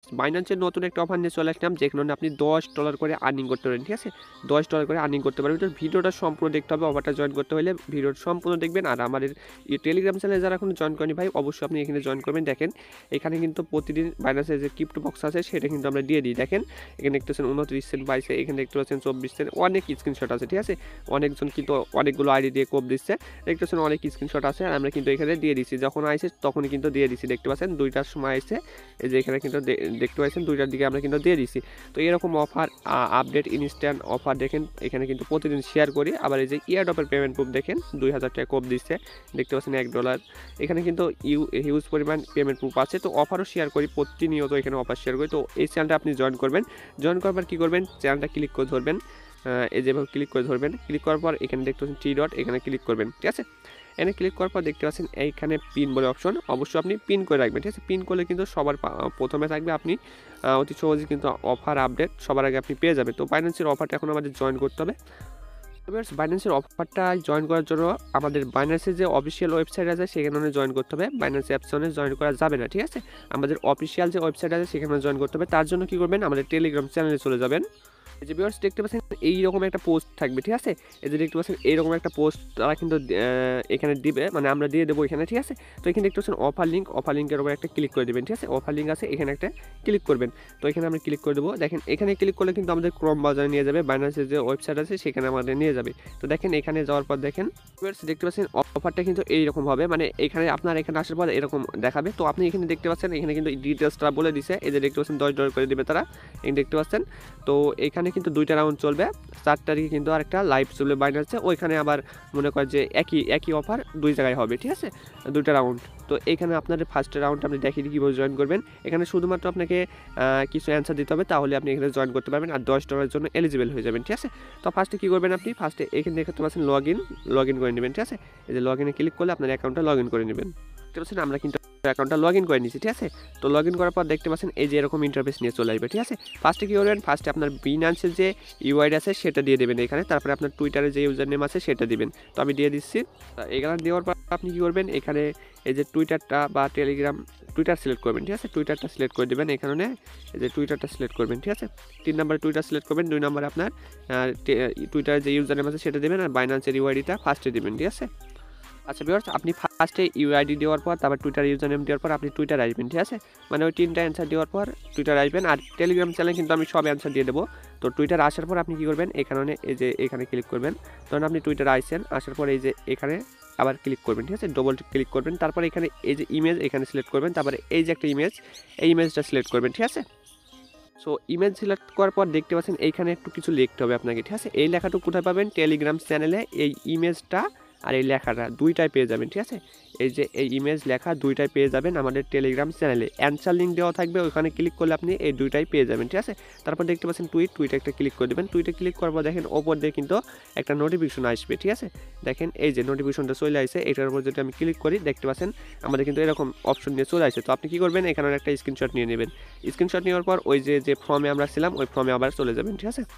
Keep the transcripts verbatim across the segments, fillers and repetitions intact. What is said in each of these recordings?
বাইন্যান্সের নতুন একটা অফার নিয়ে চলে আসলাম, যেখানে আপনি দশ ডলার করে আর্নিং করতে পারেন। ঠিক আছে, দশ ডলার করে আর্নিং করতে পারবেন। তো ভিডিওটা সম্পূর্ণ দেখতে হবে, অফারটা জয়েন করতে হলে ভিডিওটা সম্পূর্ণ দেখবেন। আর আমাদের এই টেলিগ্রাম চ্যানেলে যারা এখন জয়েন করেনি ভাই, অবশ্যই আপনি এখানে জয়েন করবেন। দেখেন এখানে কিন্তু প্রতিদিন বাইন্যান্সের যে ক্রিপ্টো বক্স আছে সেটা কিন্তু আমরা দিয়ে দিই। দেখেন এখানে দেখতে পাচ্ছেন উনত্রিশ সেন্ট বাইশে, এখানে দেখতে পাচ্ছেন চব্বিশ সেন্ট, অনেক স্ক্রিনশট আছে। ঠিক আছে, অনেকজন কিন্তু অনেকগুলো আইডি দিয়ে কোপ দিচ্ছে, দেখতে পাচ্ছেন অনেক স্ক্রিনশট আছে। আর আমরা কিন্তু এখানে দিয়ে দিচ্ছি, যখন আসে তখনই কিন্তু দিয়ে দিচ্ছি। দেখতে পাচ্ছেন দুইটার সময় আসছে, এই যে এখানে কিন্তু দেখতে পাচ্ছেন দুইটার দিকে আমরা কিন্তু দিয়ে দিচ্ছি। তো এরকম অফার আপডেট ইনস্ট্যান্ট অফার দেখেন এখানে কিন্তু প্রতিদিন শেয়ার করি। আবার এই যে এয়ারডপের পেমেন্ট প্রুফ দেখেন দুই হাজার টাকা কোপ দিচ্ছে, দেখতে পাচ্ছেন এক ডলার। এখানে কিন্তু ইউ হিউজ পরিমাণ পেমেন্ট প্রুফ আছে। তো অফারও শেয়ার করি প্রতিনিয়ত, এখানে অফার শেয়ার করি। তো এই চ্যানেলটা আপনি জয়েন করবেন। জয়েন করবার কী করবেন, চ্যানেলটা ক্লিক করে ধরবেন, এই যেভাবে ক্লিক করে ধরবেন। ক্লিক করার পর এখানে দেখতে পাচ্ছেন টি ডট, এখানে ক্লিক করবেন। ঠিক আছে, এখানে ক্লিক করার পর দেখতে পাচ্ছেন এইখানে পিন বলে অপশন, অবশ্যই আপনি পিন করে রাখবেন। ঠিক আছে, পিন করলে কিন্তু সবার প্রথমে থাকবে, আপনি অতি সহজে কিন্তু অফার আপডেট সবার আগে আপনি পেয়ে যাবেন। তো বাইন্যান্সের অফারটা এখন আমাদের জয়েন করতে হবে। বাইন্যান্সের অফারটা জয়েন করার জন্য আমাদের বাইন্যান্সের যে অফিসিয়াল ওয়েবসাইট আছে সেখানে জয়েন করতে হবে। বাইন্যান্স অ্যাপসনে জয়েন করা যাবে না। ঠিক আছে, আমাদের অফিসিয়াল যে ওয়েবসাইট আছে সেখানে জয়েন করতে হবে। তার জন্য কি করবেন, আমাদের টেলিগ্রাম চ্যানেলে চলে যাবেন। এই যে ভিউয়ার্স দেখতে পাচ্ছেন এইরকম একটা পোস্ট থাকবে। ঠিক আছে, এই যে দেখতে পাচ্ছেন এইরকম একটা পোস্ট তারা কিন্তু এখানে দিবে, মানে আমরা দিয়ে দেবো এখানে। ঠিক আছে, তো এখানে দেখতে পাচ্ছেন অফার লিঙ্ক, অফার লিঙ্কের উপর একটা ক্লিক করে দেবেন। ঠিক আছে, অফার লিঙ্ক আছে এখানে একটা ক্লিক করবেন। তো এখানে আমরা ক্লিক করে দেবো। দেখেন এখানে ক্লিক করলে কিন্তু আমাদের ক্রোম ব্রাউজারে নিয়ে যাবে, বাইন্যান্সের যে ওয়েবসাইট আছে সেখানে আমাদের নিয়ে যাবে। তো দেখেন এখানে যাওয়ার পর দেখেন ভিউয়ার্স দেখতে পাচ্ছেন অফারটা কিন্তু এইরকম হবে, মানে এখানে আপনার এখানে আসার পর এরকম দেখাবে। তো আপনি এখানে দেখতে পাচ্ছেন এখানে কিন্তু ডিটেলসটা বলে দিছে, এই যে দেখতে পাচ্ছেন দশ ডলার করে দেবে তারা, এখানে দেখতে পাচ্ছেন। তো এখানে কিন্তু দুইটা রাউন্ড চলবে, চার তারিখে কিন্তু আরেকটা লাইভ চলবে বাইন্যান্সে, ওইখানে আবার মনে করেন যে একই একই অফার দুই জায়গায় হবে। ঠিক আছে, দুইটা রাউন্ড। তো এখানে আপনাদের ফার্স্ট রাউন্ড আপনি দেখিয়ে দিই কীভাবে জয়েন করবেন। এখানে শুধুমাত্র আপনাকে কিছু অ্যান্সার দিতে হবে, তাহলে আপনি এখানে জয়েন করতে পারবেন আর দশ ডলারের জন্য এলিজিবল হয়ে যাবেন। ঠিক আছে, তো ফার্স্টে কী করবেন, আপনি ফার্স্টে এখানে দেখতে পাচ্ছেন লগ ইন, লগ ইন করে নেবেন। ঠিক আছে, এই যে লগ ইনে ক্লিক করলে আপনার অ্যাকাউন্টটা লগ ইন করে নেবেন। দেখতে পাচ্ছেন আমরা কিন্তু অ্যাকাউন্টটা লগ ইন করে নিচ্ছি। ঠিক আছে, তো লগ ইন করার পর দেখতে পাচ্ছেন এই যে এরকম ইন্টারফেস নিয়ে চলে আসবে। ঠিক আছে, ফার্স্টে কী করবেন, ফার্স্টে আপনার বিনান্সের যে ইউআইডি আছে সেটা দিয়ে দেবেন এখানে, তারপরে আপনার টুইটারের যে ইউজার নেম আছে সেটা দিবেন। তো আমি দিয়ে দিচ্ছি। এখানে দেওয়ার পর আপনি কী করবেন, এখানে এই যে টুইটারটা বা টেলিগ্রাম টুইটার সিলেক্ট করবেন। ঠিক আছে, টুইটারটা সিলেক্ট করে দেবেন, এখানে এই যে টুইটারটা সিলেক্ট করবেন। ঠিক আছে, তিন নম্বরে টুইটার সিলেক্ট করবেন, দুই নম্বরে আপনার টুইটারের যে ইউজার নেম আছে সেটা দেবেন, আর বাইন্যান্সের ইউআইডিটা ফার্স্টে দেবেন। ঠিক আছে, আচ্ছা ভিউয়ার্স আপনি ফার্স্টে ইউআইডি দেওয়ার পর তারপর টুইটার ইউজার নেম দেওয়ার পর আপনি টুইটার আসবেন। ঠিক আছে, মানে ওই তিনটা অ্যান্সার দেওয়ার পর টুইটার আসবেন। আর টেলিগ্রাম চ্যানেলে কিন্তু আমি সব অ্যান্সার দিয়ে দেবো। তো টুইটার আসার পর আপনি কী করবেন, এখানে এই যে এখানে ক্লিক করবেন। তখন আপনি টুইটার আসছেন, আসার পর এই যে এখানে আবার ক্লিক করবেন। ঠিক আছে, ডবল ক্লিক করবেন, তারপর এখানে এই যে ইমেজ এখানে সিলেক্ট করবেন, তারপরে এই যে একটা ইমেজ, এই ইমেজটা সিলেক্ট করবেন। ঠিক আছে, সো ইমেজ সিলেক্ট করার পর দেখতে পাচ্ছেন এইখানে একটু কিছু লিখতে হবে আপনাকে। ঠিক আছে, এই লেখাটুকু কোথায় পাবেন, টেলিগ্রাম চ্যানেলে এই ইমেজটা আর এই লেখাটা দুইটাই পেয়ে যাবেন। ঠিক আছে, এই যে এই ইমেজ লেখা দুইটাই পেয়ে যাবেন আমাদের টেলিগ্রাম চ্যানেলে, অ্যান্সার লিঙ্ক দেওয়া থাকবে, ওইখানে ক্লিক করলে আপনি এই দুইটাই পেয়ে যাবেন। ঠিক আছে, তারপর দেখতে পাচ্ছেন টুইট, টুইটে একটা ক্লিক করে দেবেন। টুইটে ক্লিক করার পর দেখেন ওপর দিয়ে কিন্তু একটা নোটিফিকেশন আসবে। ঠিক আছে, দেখেন এই যে নোটিফিকেশনটা চলে আসছে, এটার উপর যদি আমি ক্লিক করি দেখতে পাচ্ছেন আমাদের কিন্তু এরকম অপশন নিয়ে চলে আসছে। তো আপনি কী করবেন, এখানে একটা স্ক্রিনশট নিয়ে নেবেন। স্ক্রিনশট নেওয়ার পর ওই যে যে ফর্মে আমরা ছিলাম ওই ফর্মে আবার চলে যাবেন। ঠিক আছে,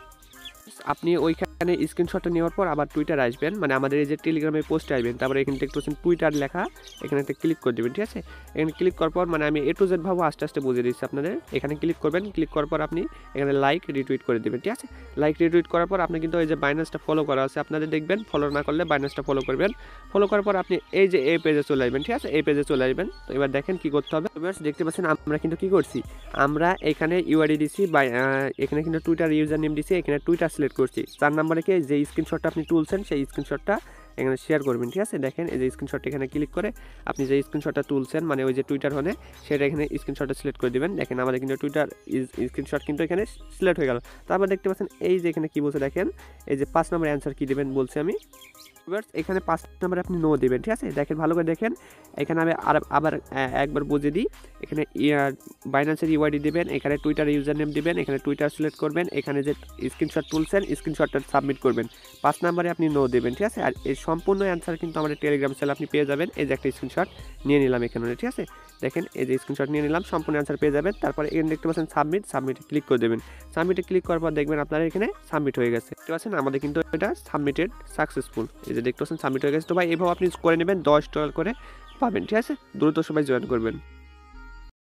আপনি ওইখানে স্ক্রিনশটটা নেওয়ার পর আবার টুইটার আসবেন, মানে আমাদের এই যে টেলিগ্রামে পোস্টে আসবেন, তারপরে এখানে দেখতে পাচ্ছেন টুইটার লেখা, এখানে একটা ক্লিক করে দেবেন। ঠিক আছে, এখানে ক্লিক করার পর মানে আমি এ টু জেড ভাবো আস্তে আস্তে বুঝিয়ে দিচ্ছি আপনাদের। এখানে ক্লিক করবেন, ক্লিক করার পর আপনি এখানে লাইক রিটুইট করে দেবেন। ঠিক আছে, লাইক রিটুইট করার পর আপনি কিন্তু এই যে বাইন্যান্সটা ফলো করা আছে আপনাদের, দেখবেন ফলো না করলে বাইন্যান্সটা ফলো করবেন। ফলো করার পর আপনি এই যে এই পেজে চলে আসবেন। ঠিক আছে, এই পেজে চলে আসবেন। তো এবার দেখেন কী করতে হবে, দেখতে পাচ্ছেন আমরা কিন্তু কী করছি, আমরা এখানে ইউআইডি দিছি, এখানে কিন্তু টুইটার ইউজার নেম দিছি, এখানে টুইটার সিলেক্ট করছি। চার নাম্বারে কি যে স্ক্রিনশটটা আপনি তুলছেন সেই স্ক্রিনশটটা এখানে শেয়ার করবেন। ঠিক আছে, দেখেন এই যে স্ক্রিনশটটা এখানে ক্লিক করে আপনি যে স্ক্রিনশটটা তুলছেন মানে ওই যে টুইটার হলে সেটা এখানে স্ক্রিনশটটা সিলেক্ট করে দেবেন। দেখেন আমাদের কিন্তু টুইটার স্ক্রিনশট কিন্তু এখানে সিলেক্ট হয়ে গেল। তারপর দেখতে পাচ্ছেন এই যে এখানে কী বলছে, দেখেন এই যে পাঁচ নম্বর অ্যান্সার কী দেবেন বলছে আমি, এখানে পাঁচ নম্বরে আপনি নো দেবেন। ঠিক আছে, দেখেন ভালো করে দেখেন, এখানে আমি আর আবার একবার বুঝিয়ে দিই। এখানে বাইন্যান্সের ইউআইডি দেবেন, এখানে টুইটার ইউজার নেম দেবেন, এখানে টুইটার সিলেক্ট করবেন, এখানে যে স্ক্রিনশট তুলছেন স্ক্রিনশটটা সাবমিট করবেন, পাঁচ নম্বরে আপনি নো দেবেন। ঠিক আছে, আর এই সম্পূর্ণ অ্যান্সার কিন্তু আমাদের টেলিগ্রাম চ্যানেলে আপনি পেয়ে যাবেন। এই যে একটা স্ক্রিনশট নিয়ে নিলাম এখানে। ঠিক আছে, দেখেন এই যে স্ক্রিনশট নিয়ে নিলাম, সম্পূর্ণ অ্যান্সার পেয়ে যাবেন। তারপরে এখানে দেখতে পাচ্ছেন সাবমিট, সাবমিটে ক্লিক করে দেবেন। সাবমিটে ক্লিক করার পর দেখবেন আপনার এখানে সাবমিট হয়ে গেছে। দেখতে পাচ্ছেন আমাদের কিন্তু এটা সাবমিটেড সাকসেসফুল, এই যে দেখতে পাচ্ছেন সাবমিট হয়ে গেছে। তো ভাই এভাবে আপনি করে নেবেন, দশ ডলার করে পাবেন। ঠিক আছে, দ্রুত সবাই জয়েন করবেন।